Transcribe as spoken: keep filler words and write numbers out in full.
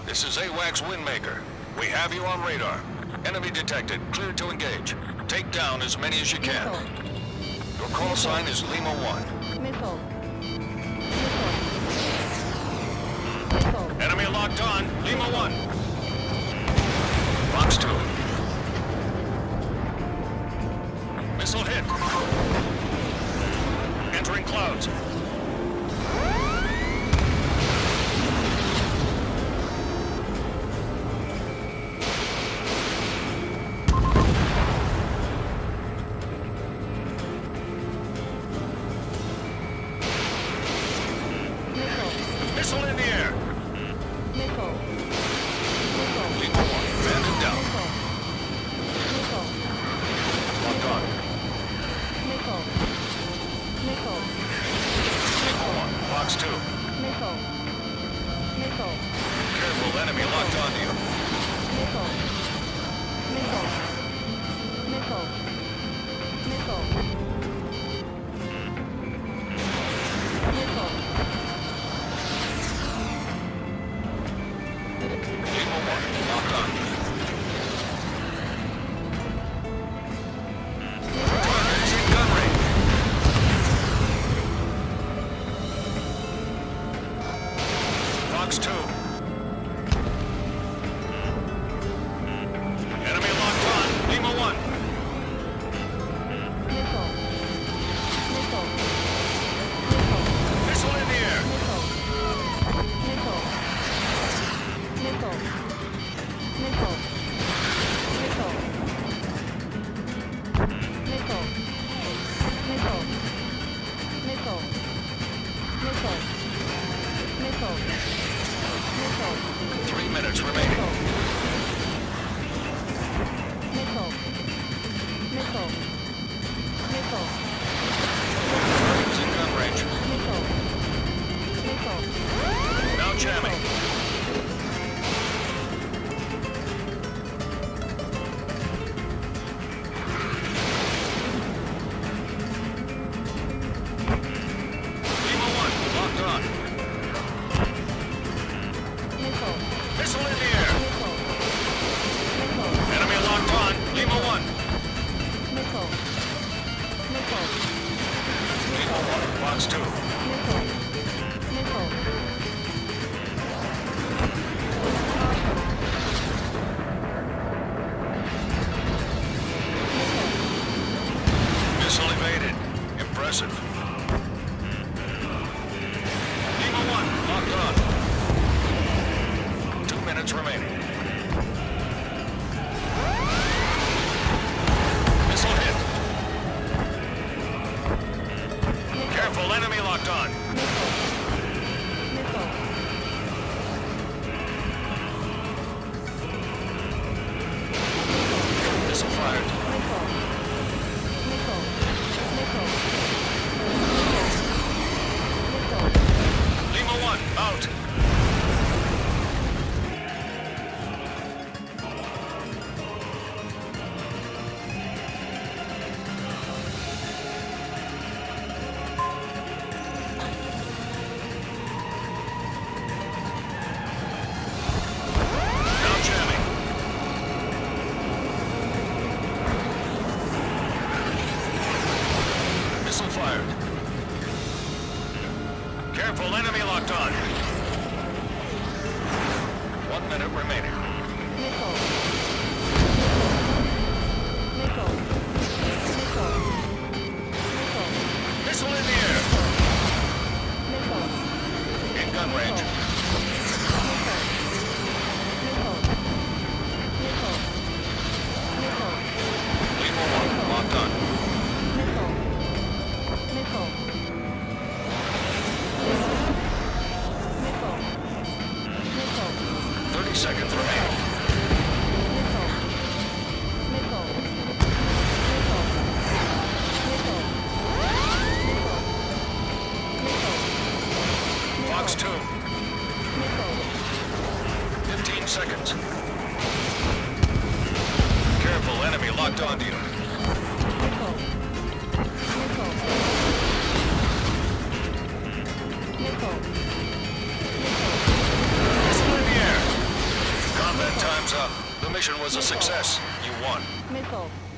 This is AWACS Windmaker. We have you on radar. Enemy detected. Cleared to engage. Take down as many as you can. Missile. Your call sign is Lima one. Missile. Missile. Missile. Enemy locked on. Lima one. Fox two. Missile hit. Entering clouds. Missile in the air. Missile. Missile. Lima one. Banded down. Missile. Locked on. Missile. Missile. Lima one. Fox two. Missile. Missile. Careful, enemy locked onto you. Missile. Missile. Missile. Missile. Missile. Lima one. Locked on. Target is in gun range. Fox two. Enemy locked on. Lima one. Missile. Missile. Missile. Missile in the air. Missile. Missile. Missile. Missile. Missile. Missile. Missile. Missile. Missile. Missile. Missile. Three minutes remaining. Missile. Missile. Missile. Is in gun range. Missile. Missile. Now jamming. Lima one. Locked on. Missile. Missile in the air. Missile. Missile. Enemy locked on. Lima one. Missile. Missile. Lima one. Fox two. Missile. Missile. Missile evaded. Impressive. Lima one. Locked on. Two minutes remaining. Missile hit. Careful, enemy locked on. Missile. Missile. Missile fired. Missile. Missile. Missile. Missile. Lima one. Out. Now jamming. Missile fired. Careful, enemy locked on. One minute remaining. Missile. Missile. Missile. Missile. Missile in the air. Missile. In gun range. Missile. Missile. Missile. Missile. Lima one. Locked on. Missile. Missile. Missile. Missile. Thirty seconds remaining. one. Missile.